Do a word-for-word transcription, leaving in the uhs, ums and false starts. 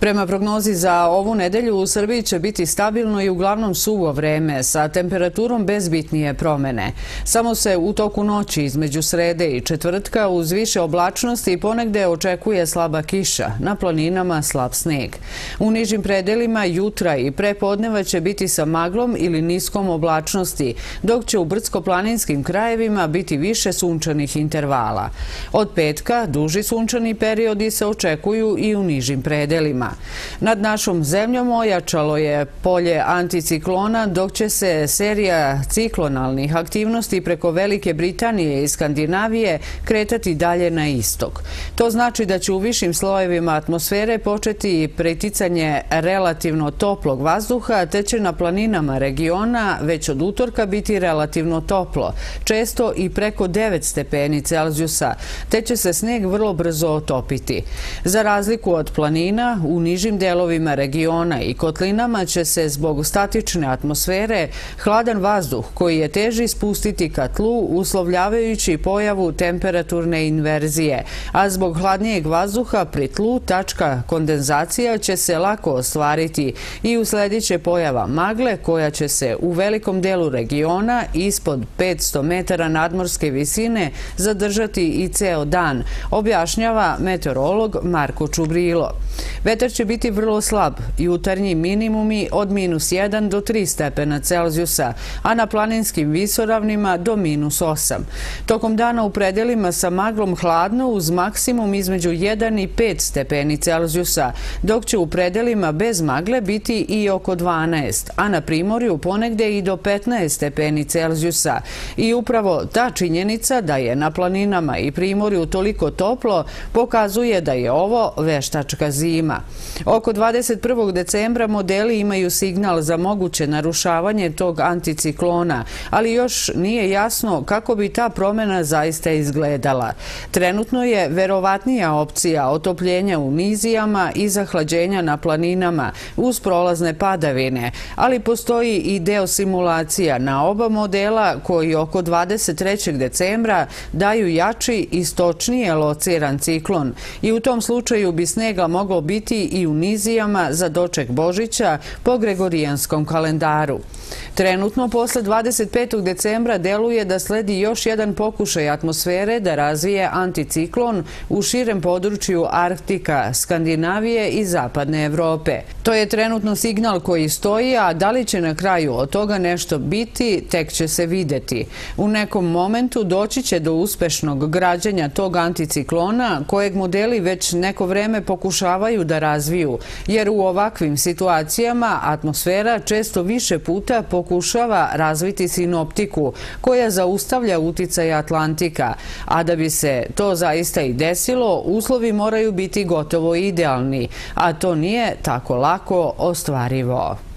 Prema prognozi za ovu nedelju u Srbiji će biti stabilno i uglavnom suvo vreme sa temperaturom bez bitnije promene. Samo se u toku noći između srede i četvrtka uz više oblačnosti ponegde očekuje slaba kiša, na planinama slab sneg. U nižim predelima jutra i prepodneva će biti sa maglom ili niskom oblačnosti, dok će u brdsko-planinskim krajevima biti više sunčanih intervala. Od petka duži sunčani periodi se očekuju i u nižim predelima. Nad našom zemljom ojačalo je polje anticiklona, dok će se serija ciklonalnih aktivnosti preko Velike Britanije i Skandinavije kretati dalje na istok. To znači da će u višim slojevima atmosfere početi priticanje relativno toplog vazduha, te će na planinama regiona već od utorka biti relativno toplo, često i preko devet stepeni Celzijusa, te će se sneg vrlo brzo otopiti. Za razliku od planina, u nižim delovima regiona i kotlinama će se zbog statične atmosfere hladan vazduh koji je teži spustiti ka tlu, uslovljavajući pojavu temperaturne inverzije, a zbog hladnijeg vazduha pri tlu tačka kondenzacija će se lako ostvariti i usledit će pojava magle koja će se u velikom delu regiona ispod petsto metara nadmorske visine zadržati i ceo dan, objašnjava meteorolog Marko Čubrilo. Vetar će biti vrlo slab, jutarnji minimumi od minus jedan do tri stepena Celzijusa, a na planinskim visoravnima do minus osam. Tokom dana u predelima sa maglom hladno uz maksimum između jedan i pet stepeni Celzijusa, dok će u predelima bez magle biti i oko dvanaest, a na primorju ponegde i do petnaest stepeni Celzijusa. I upravo ta činjenica da je na planinama i primorju toliko toplo pokazuje da je ovo veštačka zima. Oko dvadeset prvog decembra modeli imaju signal za moguće narušavanje tog anticiklona, ali još nije jasno kako bi ta promjena zaista izgledala. Trenutno je verovatnija opcija otopljenja u nizijama i zahlađenja na planinama uz prolazne padavine, ali postoji i deo simulacija na oba modela koji oko dvadeset trećeg decembra daju jači, istočnije lociran ciklon i u tom slučaju bi snega moglo biti i u nizijama za doček Božića po gregorijanskom kalendaru. Trenutno, posle dvadeset petog decembra deluje da sledi još jedan pokušaj atmosfere da razvije anticiklon u širem području Arktika, Skandinavije i Zapadne Evrope. To je trenutno signal koji stoji, a da li će na kraju od toga nešto biti, tek će se videti. U nekom momentu doći će do uspešnog građanja tog anticiklona, kojeg modeli već neko vreme pokušavaju da razviju, jer u ovakvim situacijama atmosfera često više puta pokušava razviti sinoptiku koja zaustavlja uticaj Atlantika, a da bi se to zaista i desilo, uslovi moraju biti gotovo idealni, a to nije tako lako ostvarivo.